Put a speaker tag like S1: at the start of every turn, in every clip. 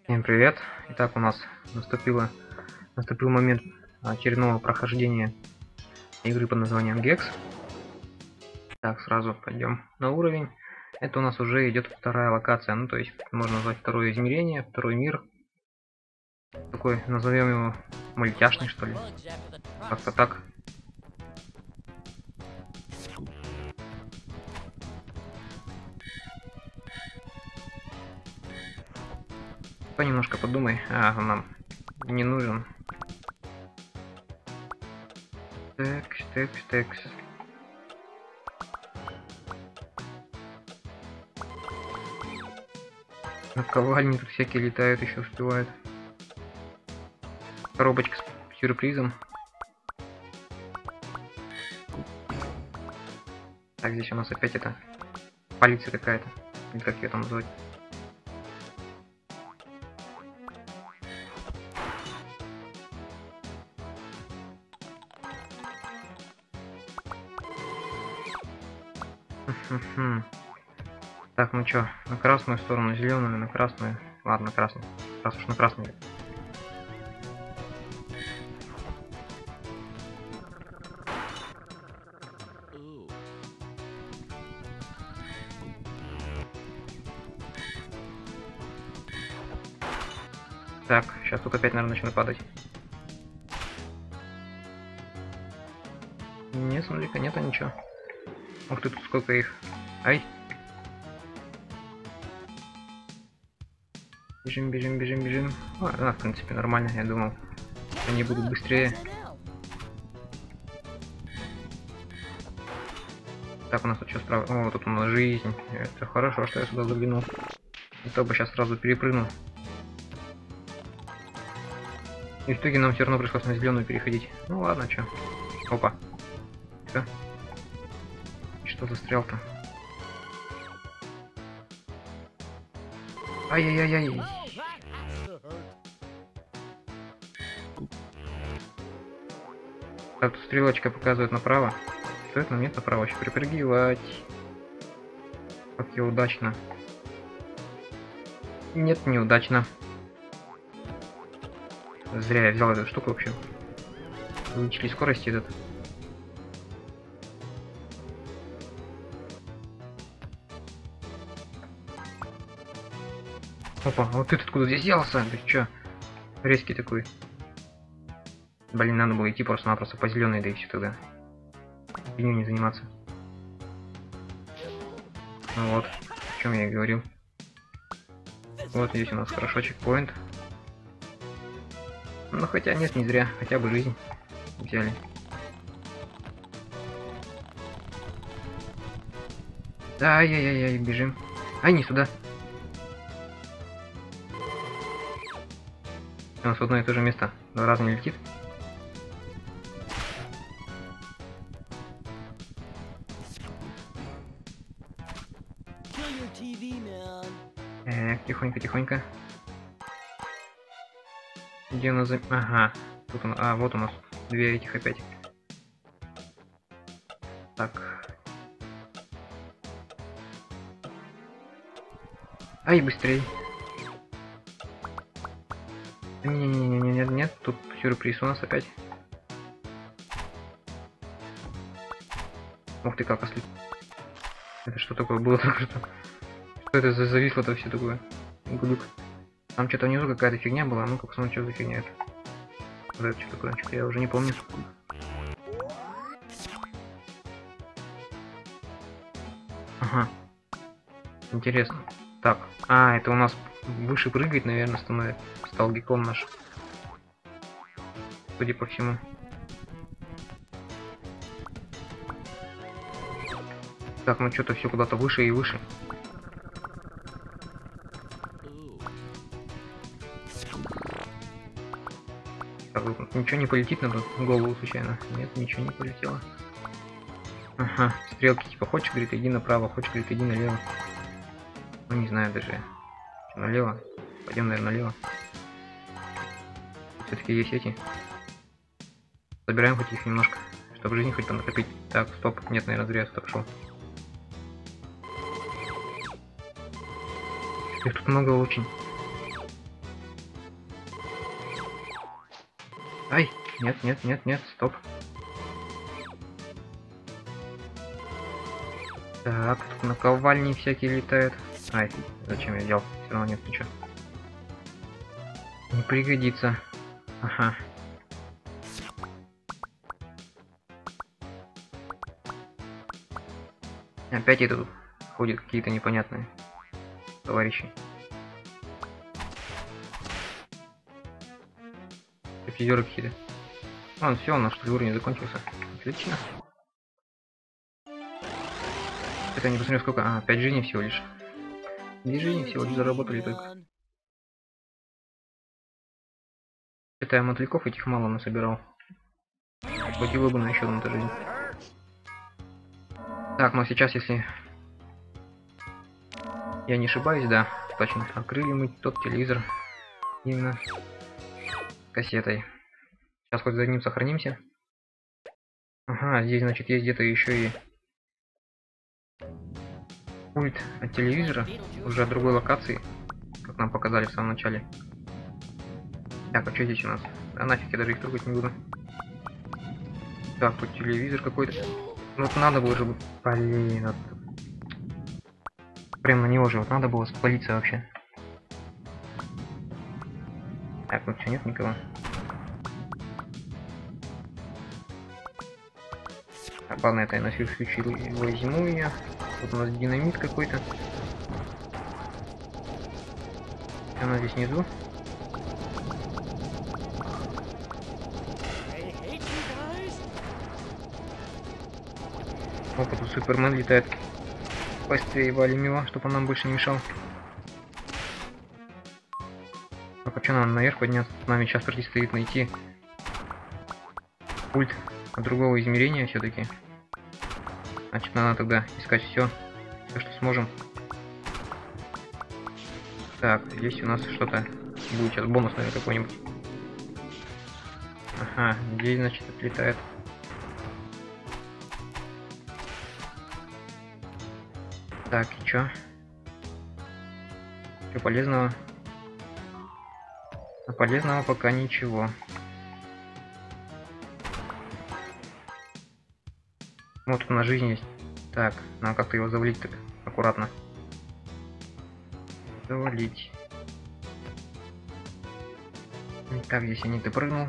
S1: Всем привет! Итак, у нас наступил момент очередного прохождения игры под названием Gex. Так, сразу пойдем на уровень. Это у нас уже идет вторая локация, ну то есть можно назвать второе измерение, второй мир. Такой, назовем его мультяшный, что ли. Как-то так. Немножко подумай, он нам не нужен. Текс. Наковальни тут всякие летают, еще успевают. Коробочка с сюрпризом. Так, здесь у нас опять это полиция какая-то. Или как ее там назвать? Так, ну чё, на красную сторону, зеленую, на красную. Ладно, на красную. Раз уж на красную. Так, сейчас тут опять, наверное, начну падать. Не, смотри-ка, нету ничего. Ух ты, тут сколько их. Ай. Бежим. В принципе, нормально, я думал. Они будут быстрее. Так, у нас тут что справа? О, тут у нас жизнь. Это хорошо, что я сюда заглянул. И то бы сейчас сразу перепрыгнул. И в итоге нам все равно пришлось на зеленую переходить. Ну ладно, чё. Опа. Всё. Что застрял-то? Ай-яй-яй-яй. Так, тут стрелочка показывает направо. Стоит нам нет направо еще припрыгивать. Как я удачно. Нет, неудачно. Зря я взял эту штуку вообще. Увеличили скорости этот. Опа, вот ты откуда здесь взялся? Ты чё? Резкий такой. Блин, надо было идти просто-напросто по зеленой, да и все тогда. Фигню не заниматься. Ну вот, о чем я и говорил. Вот здесь у нас хорошо чекпоинт. Ну хотя нет, не зря, хотя бы жизнь взяли. Ай-яй-яй, бежим. Ай, не сюда. У нас в одно и то же место 2 раза не летит. Тихонько. Где у нас... Ага. Тут у нас... А, вот у нас 2 этих опять. Так. Ай, быстрей. Нет, тут сюрприз у нас опять. Ух ты, как ослеп. Это что такое было? Что это за зависло-то все такое? Глюк. Там что-то внизу какая-то фигня была. Ну-ка посмотрим, что за фигня это. Вот это что такое? Что-то я уже не помню. Ага. Интересно. Так. А, это у нас выше прыгать, наверное, становится. Стал гиком наш. Судя по всему. Так, ну что-то все куда-то выше и выше. Так, ничего не полетит на голову случайно? Нет, ничего не полетело. Ага, стрелки типа хочешь, говорит, иди направо, хочешь, говорит, иди налево. Ну не знаю даже. Что, налево? Пойдем, наверное, налево. Все-таки есть эти. Собираем хоть их немножко, чтобы жизнь хоть накопить. Так, стоп, нет, наверное, зря я сюда пошел. Их тут много очень. Ай! Нет, нет, нет, нет, стоп. Так, тут наковальни всякие летают. Ай, зачем я взял? Все равно нет ничего. Не пригодится. Ага. Опять это тут ходят какие-то непонятные товарищи. Физеры какие-то. Вон, все, у нас что ли уровень закончился. Отлично. Это не посмотрю сколько. А, 5 жизней всего лишь. 2 жизни всего лишь заработали только. Это я мотыльков этих мало насобирал. Хватило бы на еще одну жизнь. Так, ну сейчас, если я не ошибаюсь, да, точно, открыли мы тот телевизор именно кассетой. Сейчас хоть за ним сохранимся. Ага, здесь, значит, есть где-то еще и пульт от телевизора, уже от другой локации, как нам показали в самом начале. Так, а что здесь у нас? А нафиг, я даже их трогать не буду. Так, тут телевизор какой-то. Ну, вот надо было же... Блин, вот... Прям на него же вот надо было спалиться вообще. Так, вот что, нет никого? Так, ладно, это я на всякий случай возьму ее. Тут у нас динамит какой-то. Она здесь внизу. Опа, тут Супермен летает. Быстрее валим его, чтобы он нам больше не мешал. Так, а что нам наверх подняться? С нами сейчас предстоит найти пульт от другого измерения все-таки. Значит, надо тогда искать все, что сможем. Так, здесь у нас что-то будет сейчас бонус, наверное, какой-нибудь. Ага, здесь, значит, отлетает. Так, и чё? Чё полезного? А полезного пока ничего. Вот тут на жизнь есть. Так, надо как-то его завалить так аккуратно. Завалить. Так, здесь я не допрыгнул.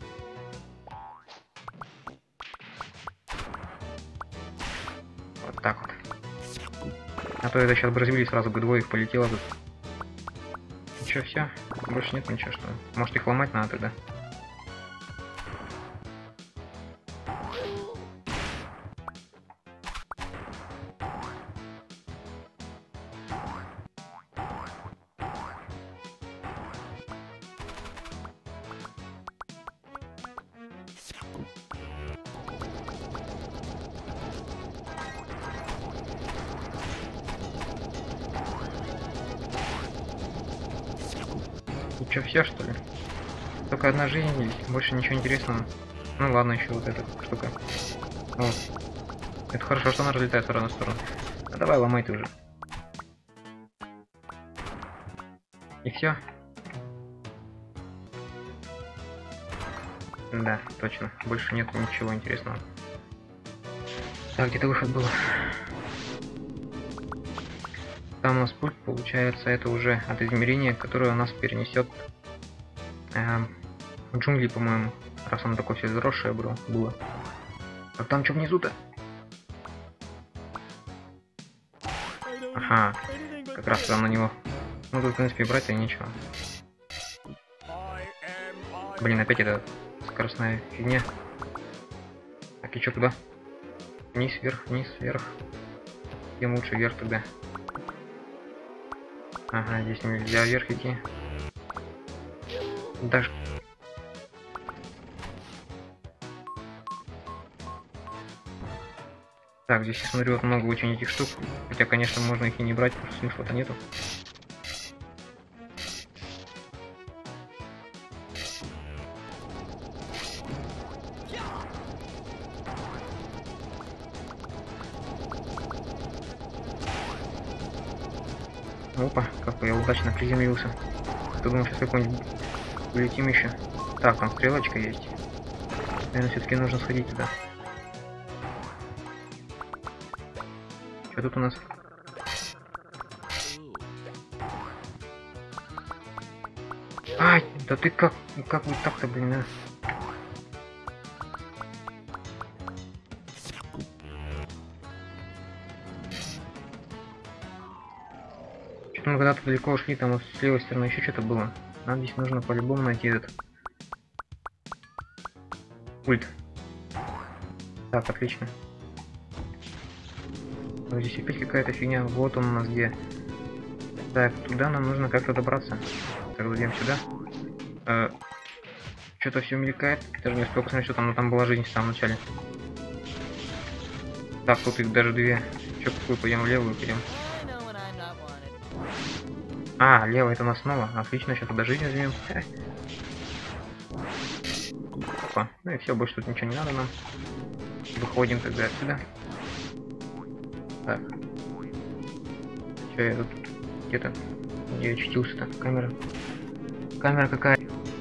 S1: Вот так вот. А то это сейчас бы развели, сразу бы двоих полетело тут. Ничего, все? Больше нет ничего, что ли? Может, их ломать надо тогда? И чё, все что ли? Только одна жизнь есть, больше ничего интересного. Ну ладно, еще вот эта штука. Вот. Это хорошо, что она разлетает в разные стороны. А давай ломай ты уже. И все. Да, точно. Больше нет ничего интересного. Так, где-то выход был. Там у нас пульт, получается, это уже от измерения, которое у нас перенесет в джунгли, по-моему. Раз оно такое все заросшее было. А там что внизу-то? Ага, как раз там на него. Ну тут, в принципе, брать-то и нечего. Блин, опять эта скоростная фигня. Так, и что туда? Вниз, вверх. Где лучше вверх тогда? Ага, здесь нельзя вверх идти. Даже... Так, здесь я смотрю, вот много очень этих штук. Хотя, конечно, можно их и не брать, потому что смысла-то нету. Опа, как я удачно приземлился. Ты думал, сейчас какой-нибудь улетим еще. Так, там стрелочка есть. Наверное, все-таки нужно сходить туда. Что тут у нас? Ай, да ты как вы так-то, блин, а? Что-то мы когда-то далеко ушли, там вот с левой стороны еще что-то было. Нам здесь нужно по-любому найти этот пульт. Так, отлично. Вот здесь опять какая-то фигня. Вот он у нас где. Так, туда нам нужно как-то добраться. Так, зайдем сюда. Что-то все мелькает. Даже не успел посмотреть, что там, но там была жизнь в самом начале. Так, тут их даже две. Че, какую пойдем, в левую пойдем. А, левая это у нас снова. Отлично, сейчас туда жизнь возьмем. Опа. Ну и все, больше тут ничего не надо нам. Выходим тогда отсюда. Так. Че я тут где-то? Где я очутился-то? Камера. Камера какая?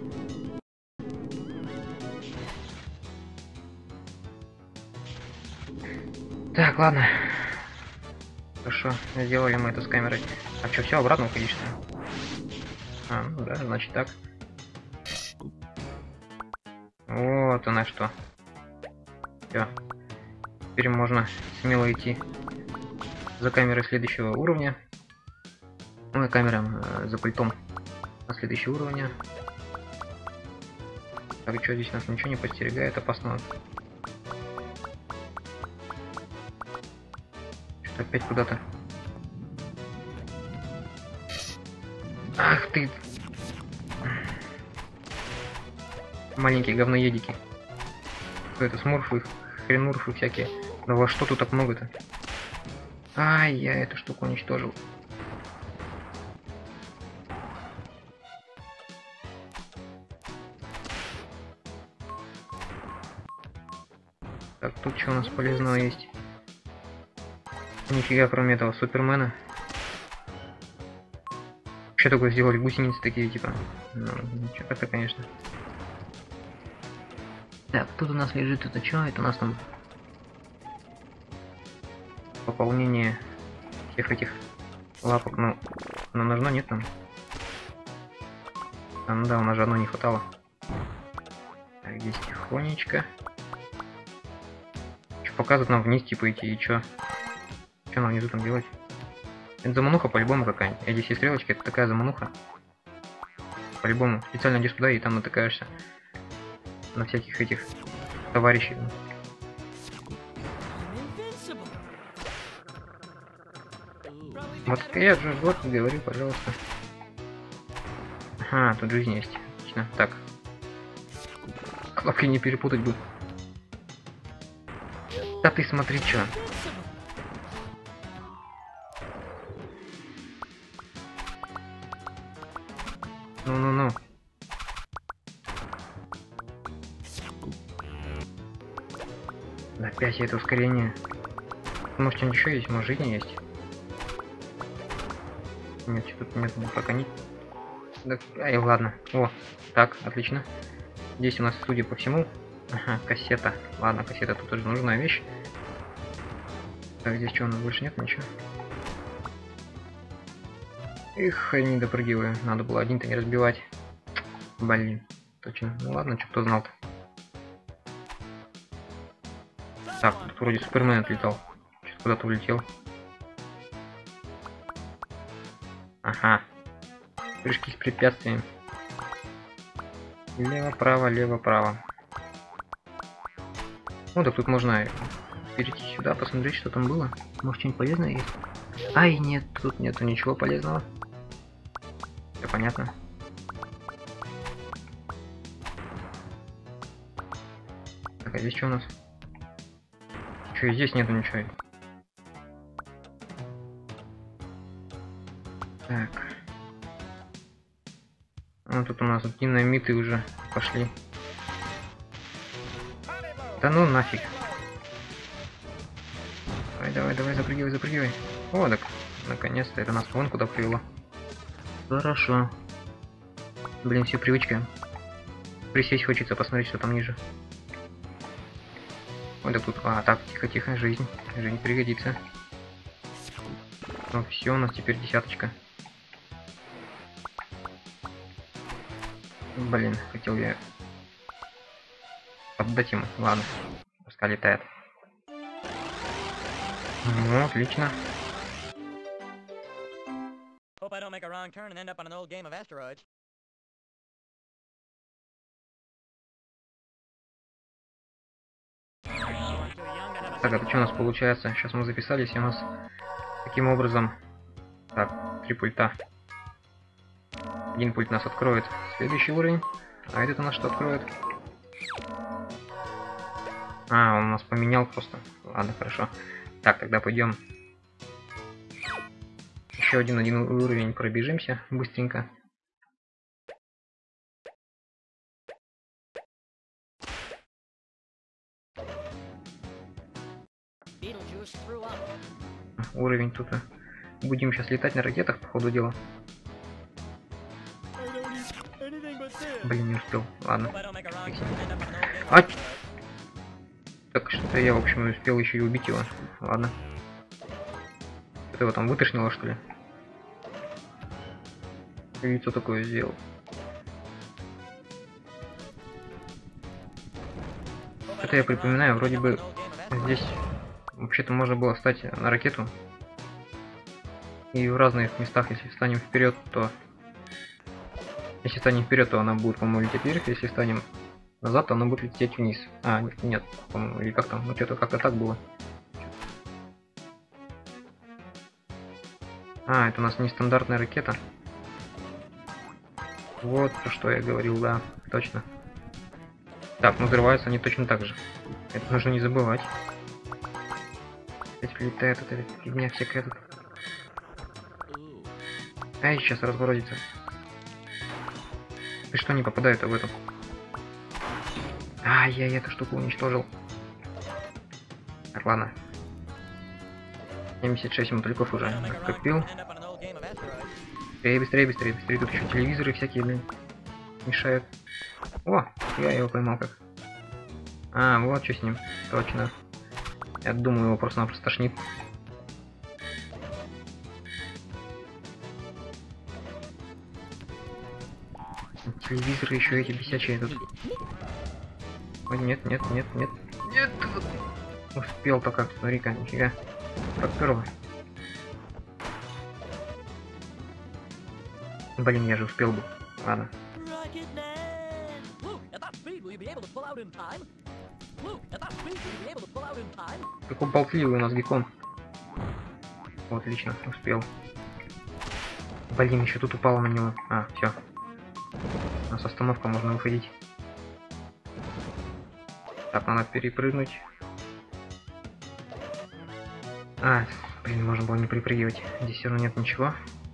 S1: Так, ладно. Хорошо, сделали мы это с камерой. А что, все обратно уходишь? А, ну да, значит так. Вот она что. Все. Теперь можно смело идти за камерой следующего уровня. Ну и камерам за пультом на следующий уровень. Так, что здесь нас ничего не подстерегает опасного? Что-то опять куда-то. Ах ты! Маленькие говноедики. Что это, смурфы, хренурфы всякие. Да во что тут так много-то? Ай, я эту штуку уничтожил. Так, тут что у нас полезного есть? Нифига, кроме этого Супермена. Что такое сделали? Гусеницы такие, типа. Ну, ничего так-то, конечно. Так, тут у нас лежит это что? Это у нас там пополнение всех этих лапок. Ну, нам нужно, нет там? А, ну да, у нас же одно не хватало. Так, здесь тихонечко. Что показывает нам вниз, типа, идти, и чё? Что нам внизу там делать? Это замануха по-любому какая-нибудь. А здесь есть стрелочка, это такая замануха. По-любому. Специально идешь туда и там натыкаешься на всяких этих товарищей. Вот я же вот говорю, пожалуйста. Ага, тут жизнь есть. Отлично. Так. Кнопки не перепутать бы. Да ты смотри, чё. Ну-ну-ну. Опять это ускорение. Может, что-нибудь еще есть? Может, жизни есть? Нет, что-то нет, пока не... Да, ай, ладно. О, так, отлично. Здесь у нас, судя по всему... Ага, кассета. Ладно, кассета тут тоже нужная вещь. Так, здесь что, у нас больше нет ничего? Эх, не допрыгиваю. Надо было один-то не разбивать. Блин, точно. Ну ладно, что кто знал-то. Так, тут вроде Супермен отлетал. Что-то куда-то улетел. Ага. Прыжки с препятствиями. Лево-право, лево-право. Ну, так тут можно перейти сюда, посмотреть, что там было. Может, что-нибудь полезное есть? Ай, нет, тут нету ничего полезного. Все понятно. Так, а здесь что у нас? Что, здесь нету ничего. Так. Ну, тут у нас динамиты уже пошли. Да ну нафиг. Давай, давай, запрыгивай, запрыгивай. О, так, наконец-то это нас вон куда привело. Хорошо. Блин, все привычка. Присесть хочется, посмотреть, что там ниже. Ой, да тут... А, так, тихо-тихо, жизнь. Жизнь пригодится. Ну все, у нас теперь 10. Блин, хотел я отдать ему. Ладно, пускай летает. Ну, отлично. Так, это что у нас получается? Сейчас мы записались, и у нас таким образом... Так, 3 пульта. Один пульт нас откроет следующий уровень, а этот у нас что откроет? А, он у нас поменял просто. Ладно, хорошо. Так, тогда пойдем. Еще один уровень пробежимся быстренько. Уровень тут. Будем сейчас летать на ракетах, по ходу дела. Блин, не успел. Ладно. А! Так, что я, в общем, не успел еще и убить его. Ладно. Что-то его там вытошнило, что ли? Яйцо такое сделал. Это я припоминаю, вроде бы здесь вообще-то можно было встать на ракету. И в разных местах, если встанем вперед, то... Если станем вперед, то она будет, по-моему, лететь вверх. Если станем назад, то она будет лететь вниз. А, нет, по-моему, или как там, ну что-то как-то так было. А, это у нас нестандартная ракета. Вот про что я говорил, да, точно. Так, ну взрываются они точно так же. Это нужно не забывать. Опять летает эта фигня всякая тут. Ай, сейчас разморозится. Ты что не попадает в эту? Ай, я эту штуку уничтожил. Так, ладно. 76 мотыльков уже копил. Быстрее, быстрее, быстрее, быстрее. Тут еще телевизоры всякие, блин, мешают. О, я его поймал как. А, вот что с ним. Точно. Я думаю, его просто-напросто тошнит. Телевизоры еще эти бесячие тут. Ой, нет, нет, нет, нет. Нет! Успел только, смотри-ка, нифига. Подперла. Блин, я же успел бы. Ладно. Какой болтливый у нас геккон. Вот, отлично, успел. Блин, еще тут упало на него. А, все. У нас остановка, можно выходить. Так, надо перепрыгнуть. А, блин, можно было не припрыгивать. Здесь все равно нет ничего.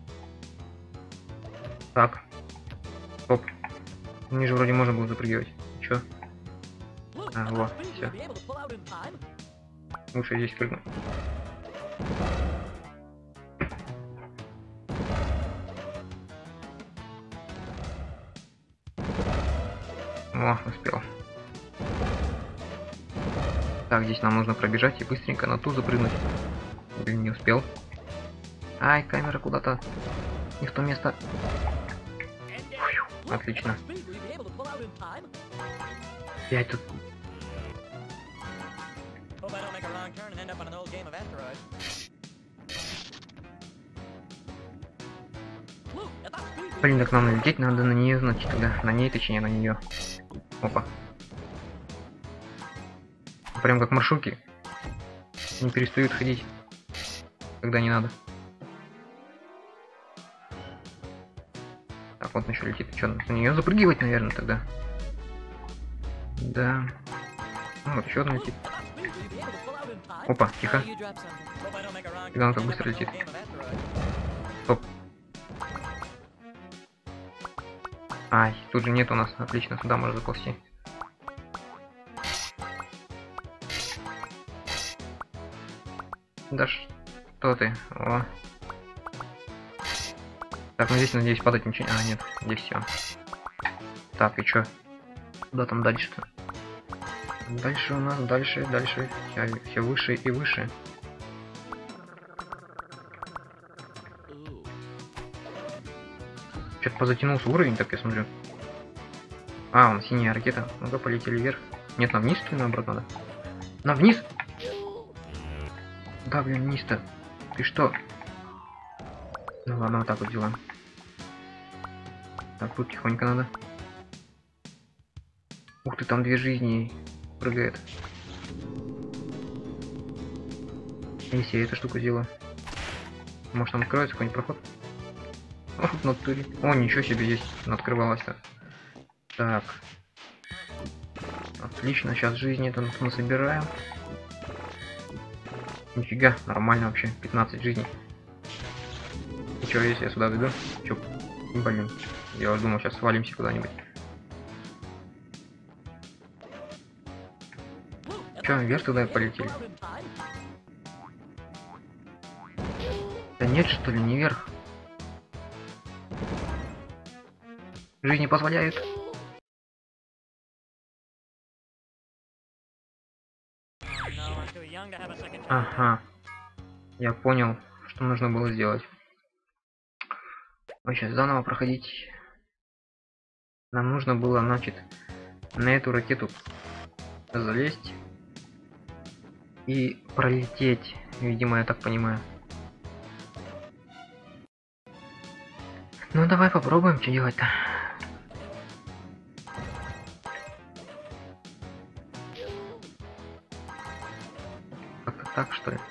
S1: Так. Стоп. Ниже вроде можно было запрыгивать. Чё? А, вот, все. Лучше здесь прыгну. О, успел. Так, здесь нам нужно пробежать и быстренько на ту запрыгнуть. Блин, не успел. Ай, камера куда-то не в то место. Фью, отлично. Я тут... Блин, так нам налететь надо на нее, значит, тогда. На ней, точнее, на нее. Опа. Прям как маршрутки. Не перестают ходить, когда не надо. Так, вот он еще летит. Что, на нее запрыгивать, наверное, тогда? Да. Ну, вот еще одна летит. Опа, тихо. Когда он так быстро летит. Стоп. Ай, тут же нет у нас. Отлично, сюда можно заползти. Да что ты? О. Так, ну здесь, надеюсь, падать ничего. А, нет, здесь все. Так, и чё? Куда там дальше-то? Дальше у нас, дальше. Все выше и выше. Что-то позатянулся уровень, так я смотрю. А, он синяя ракета. Ну-ка, полетели вверх. Нет, на вниз, что ли, наоборот надо? На вниз? Да, блин, вниз-то. Ты что? Ну ладно, вот так вот делаем. Так, тут тихонько надо. Ух ты, там 2 жизни прыгает. Если я эту штуку сделаю. Может, там откроется какой-нибудь проход? Ох, в натуре. О, ничего себе, здесь открывалось-то. Так. Отлично, сейчас жизни это мы собираем. Нифига, нормально вообще, 15 жизней. И чё, если я сюда веду? Чё, блин, я уже думал, сейчас свалимся куда-нибудь. Чё, вверх туда полетели? Да нет, что ли, не вверх. Жизнь не позволяет. Ага. Я понял, что нужно было сделать. Мы сейчас заново проходить. Нам нужно было, значит, на эту ракету залезть и пролететь. Видимо, я так понимаю. Ну давай попробуем, что делать-то. Как-то так, что ли?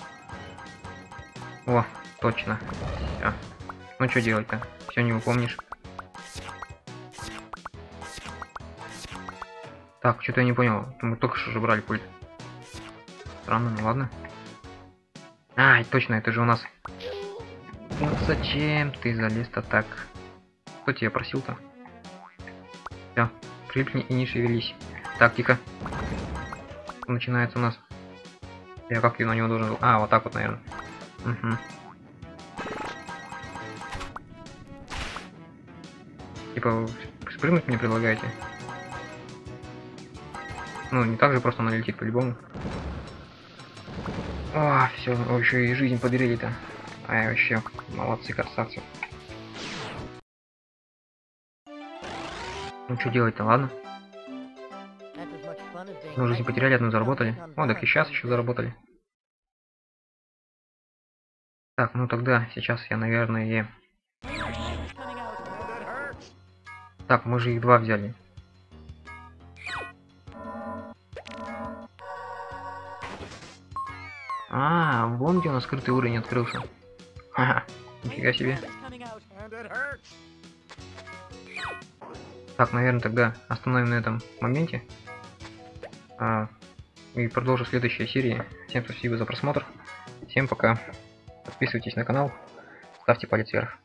S1: О, точно. Всё. Ну что делать-то? Все не упомнишь. Так, что-то я не понял. Мы только что же брали пульт. Странно, ну ладно. Ай, точно, это же у нас. Ну зачем ты залез-то так? Кто тебя просил-то? Все, прилипни и не шевелись. Так, тихо. Начинается у нас. Я как на него должен был? А, вот так вот, наверное. Угу. Типа, спрыгнуть мне предлагаете? Ну, не так же просто она летит по-любому. О, все, еще и жизнь подарили-то. Ай, вообще, молодцы, красавцы. Ну, что делать-то, ладно? Ну, жизнь потеряли, одну заработали. О, так и сейчас еще заработали. Так, ну тогда, сейчас я, наверное... Так, мы же их 2 взяли. А, вон где у нас скрытый уровень открылся. Ха-ха, нифига себе. Так, наверное, тогда остановим на этом моменте. И продолжу в следующей серии. Всем спасибо за просмотр. Всем пока. Подписывайтесь на канал. Ставьте палец вверх.